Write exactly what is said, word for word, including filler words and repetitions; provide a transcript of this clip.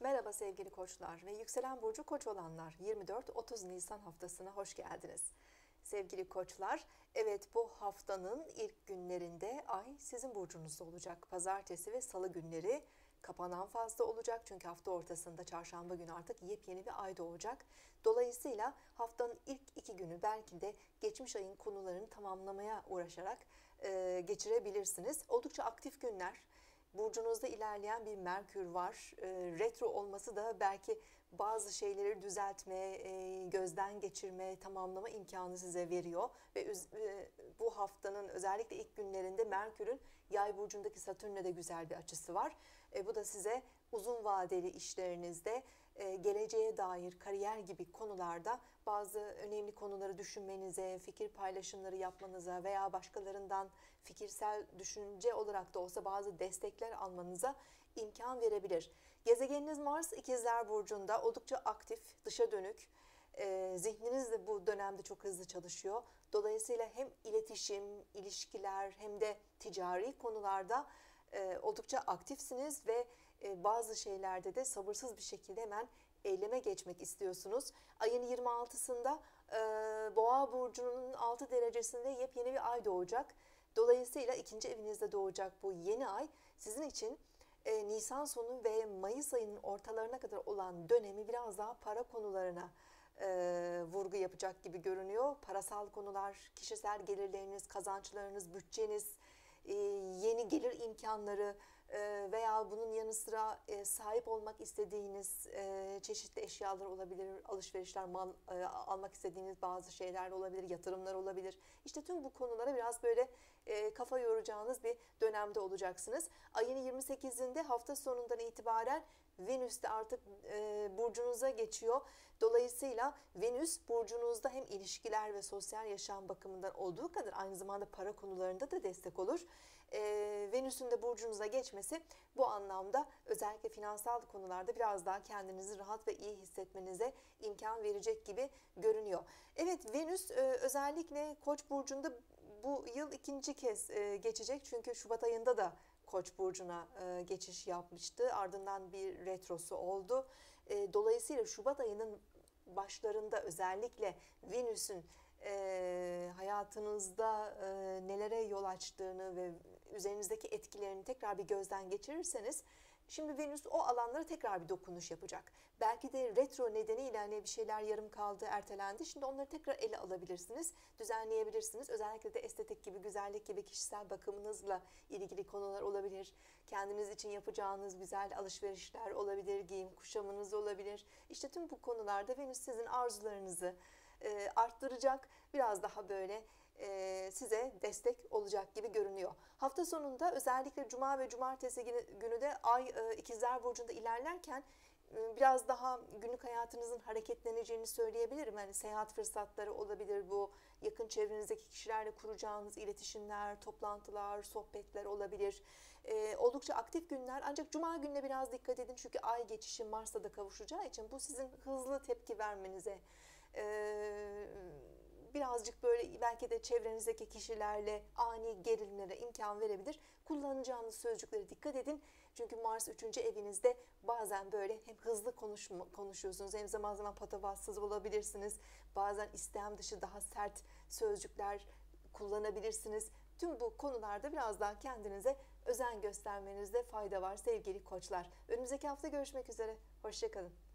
Merhaba sevgili koçlar ve yükselen burcu koç olanlar, yirmi dört otuz Nisan haftasına hoş geldiniz. Sevgili koçlar, evet, bu haftanın ilk günlerinde ay sizin burcunuzda olacak. Pazartesi ve salı günleri kapanan fazla olacak. Çünkü hafta ortasında çarşamba günü artık yepyeni bir ay doğacak. Dolayısıyla haftanın ilk iki günü belki de geçmiş ayın konularını tamamlamaya uğraşarak e, geçirebilirsiniz. Oldukça aktif günler. Burcunuzda ilerleyen bir Merkür var. E, retro olması da belki bazı şeyleri düzeltme, e, gözden geçirme, tamamlama imkanı size veriyor. Ve e, bu haftanın özellikle ilk günlerinde Merkür'ün Yay burcundaki Satürn'le de güzel bir açısı var. E, bu da size uzun vadeli işlerinizde, e, geleceğe dair kariyer gibi konularda bazı önemli konuları düşünmenize, fikir paylaşımları yapmanıza veya başkalarından fikirsel düşünce olarak da olsa bazı destekler almanıza imkan verebilir. Gezegeniniz Mars İkizler Burcu'nda oldukça aktif, dışa dönük. E, zihniniz de bu dönemde çok hızlı çalışıyor. Dolayısıyla hem iletişim, ilişkiler hem de ticari konularda e, oldukça aktifsiniz ve e, bazı şeylerde de sabırsız bir şekilde hemen eyleme geçmek istiyorsunuz. Ayın yirmi altısında e, Boğa burcunun altı derecesinde yepyeni bir ay doğacak. Dolayısıyla ikinci evinizde doğacak bu yeni ay sizin için e, Nisan sonu ve Mayıs ayının ortalarına kadar olan dönemi biraz daha para konularına e, vurgu yapacak gibi görünüyor. Parasal konular, kişisel gelirleriniz, kazançlarınız, bütçeniz, e, yeni gelir imkanları e, veya bunun yanı sıra e, sahip olmak istediğiniz e, çeşitli eşyalar olabilir, alışverişler, mal e, almak istediğiniz bazı şeyler olabilir, yatırımlar olabilir. İşte tüm bu konulara biraz böyle e, kafa yoracağınız bir dönemde olacaksınız. Ayın yirmi sekizinde hafta sonundan itibaren Venüs de artık e, burcunuza geçiyor. Dolayısıyla Venüs burcunuzda hem ilişkiler ve sosyal yaşam bakımından olduğu kadar aynı zamanda para konularında da destek olur. E, Venüs'ün de burcunuza geçmesi bu anlamda özellikle finansal konularda biraz daha kendinizi rahat ve iyi hissetmenize imkan verecek gibi görünüyor. Evet, Venüs e, özellikle Koç burcunda bu yıl ikinci kez e, geçecek. Çünkü Şubat ayında da Koç burcuna e, geçiş yapmıştı. Ardından bir retrosu oldu. E, dolayısıyla Şubat ayının başlarında özellikle Venüs'ün e, hayatınızda e, nelere yol açtığını ve üzerinizdeki etkilerini tekrar bir gözden geçirirseniz, şimdi Venüs o alanlara tekrar bir dokunuş yapacak. Belki de retro nedeniyle hani bir şeyler yarım kaldı, ertelendi. Şimdi onları tekrar ele alabilirsiniz, düzenleyebilirsiniz. Özellikle de estetik gibi, güzellik gibi kişisel bakımınızla ilgili konular olabilir. Kendiniz için yapacağınız güzel alışverişler olabilir, giyim kuşamınız olabilir. İşte tüm bu konularda Venüs sizin arzularınızı e, arttıracak, biraz daha böyle e, size destek olacak gibi görünüyor. Hafta sonunda özellikle Cuma ve Cumartesi günü de Ay e, İkizler Burcu'nda ilerlerken e, biraz daha günlük hayatınızın hareketleneceğini söyleyebilirim. Yani seyahat fırsatları olabilir, bu yakın çevrenizdeki kişilerle kuracağınız iletişimler, toplantılar, sohbetler olabilir. E, oldukça aktif günler, ancak Cuma gününe biraz dikkat edin çünkü Ay geçişi Mars'ta da kavuşacağı için bu sizin hızlı tepki vermenize, e, birazcık böyle belki de çevrenizdeki kişilerle ani gerilimlere imkan verebilir. Kullanacağınız sözcüklere dikkat edin. Çünkü Mars üçüncü evinizde bazen böyle hem hızlı konuşma, konuşuyorsunuz hem zaman zaman patavatsız olabilirsiniz. Bazen istem dışı daha sert sözcükler kullanabilirsiniz. Tüm bu konularda biraz daha kendinize özen göstermenizde fayda var sevgili koçlar. Önümüzdeki hafta görüşmek üzere. Hoşça kalın.